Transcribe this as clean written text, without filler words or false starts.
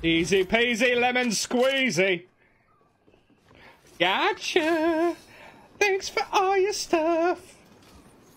Easy peasy lemon squeezy. Gotcha. Thanks for all your stuff.